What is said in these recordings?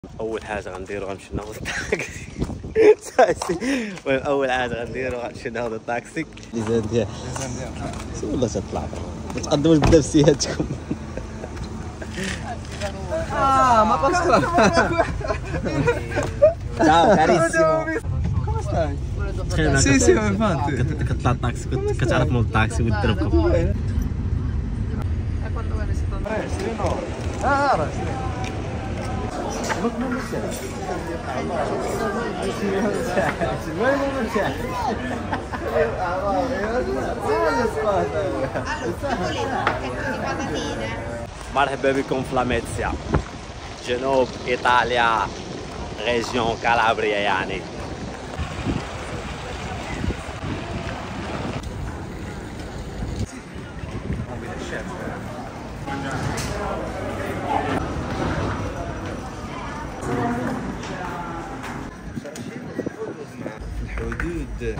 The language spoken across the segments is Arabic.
اول حاجه غنديرو غنمشي ناخذ الطاكسي. المهم اول حاجه غنديرو غنمشي ناخذ الطاكسي. ليزان ديال والله تطلع ما تقدموش بنفسياتكم. ما باسكو ciao carissimo. come stai? Sì, sì, infatti. كتطلع الطاكسي كتعرف مول الطاكسي وتضربكم. quando viene stato مرحبا بكم في لاميتسيا، جنوب ايطاليا، ريجيون كالابريا يعني. الحدود.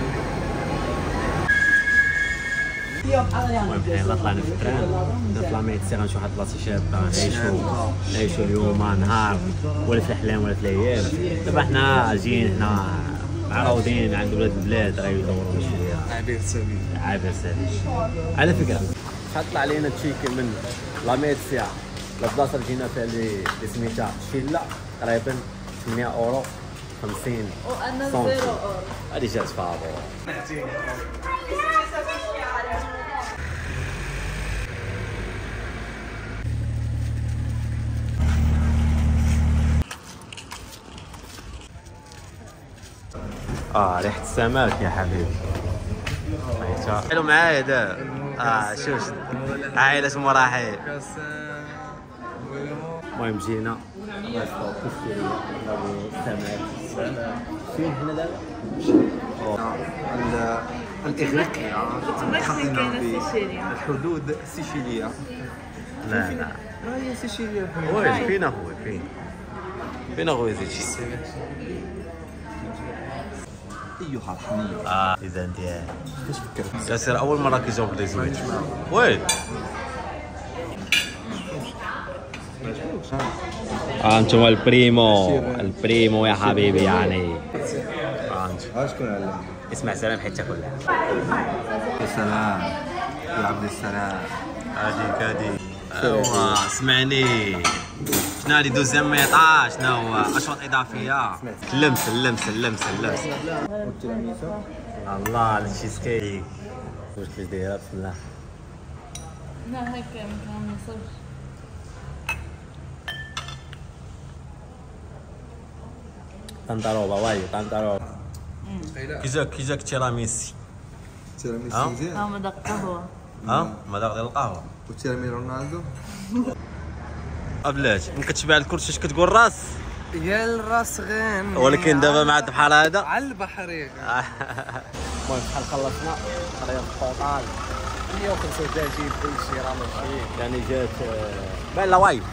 المهم حنا طلعنا في التران في لاميتسيا غنمشيو واحد البلاصه شابه نعيشو اليوم نهار ولا في الاحلام ولا في الايام. دابا حنا جايين هنا معروضين عند ولاد البلاد غيدوروا شويه عابر سبيل. على فكره شحال طلع علينا تشيكن من لاميتسيا للبلاصه اللي جينا فيها اللي سميتها شيلا تقريبا 8 اورو 50 سنتيم. هادي جات فابور. ريحة السمك يا حبيبي. حلو معايا دابا. شوف عائلة مراحل. المهم جينا السمك. فين حنا دابا؟ الإغريقية تنتحصنا بالحدود السيشيلية. لا هي سيشيلية. وين فين اخويا فين اخويا زيتشي؟ أيها الحميد. إذا ديال كيفاش فكرت؟ ياسر أول مرة كيجاوب لي وين؟ انتم البريمو يا حبيبي يعني. شكون علم؟ اسمع سلام حيت تاكلها. يا سلام يا عبد السلام. هادي ايوا اسمعني، شنو هادي دوزيام ميطا؟ شنو هو اشواط اضافيه؟ اللمس الله التشيز كيك. واش كيفاش دايره؟ بسم الله. لا هكا ما نوصلش. طنطاروبا وايي طنطاروبا. كي جاك تيراميسي؟ تيراميسو مزيان. مذاق قهوة. مذاق ديال القهوه. وتيرامي رونالدو. بلاتي ما كتشبع الكرسي كتقول راس يا الراس غيم. ولكن دابا مع بحال هذا على البحرين. المهم بحال خلصنا قريه الطوطال 135 كلشي راه ماشي يعني جات بان لا واي.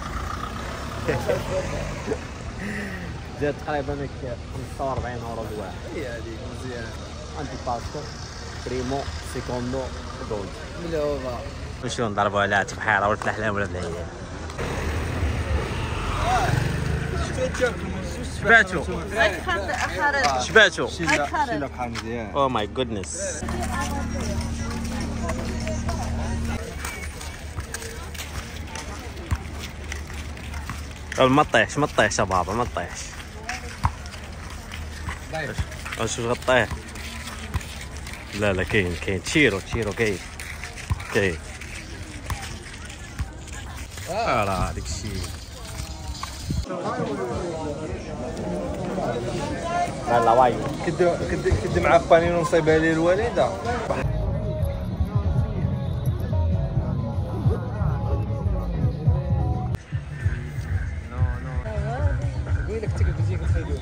جات تقريبا 45 اورو الواحد. هي هذيك مزيان. انتي باسكو بريمو سيكوندو دولد ملعوبة. نمشيو نضربوا على تبحيره ولا في الاحلام ولا في العيال. شبعتو شبعتو شيلا بحال مزيان. او ماي جودنس. ما تطيحش يا بابا ما تطيحش. شوف غطيه. لا كاين تشيرو كاين راه هذاك الشيء. لا واي كد معفانين ونصيبها لي الوالده. ويلك تلفزيون كتخيلوا.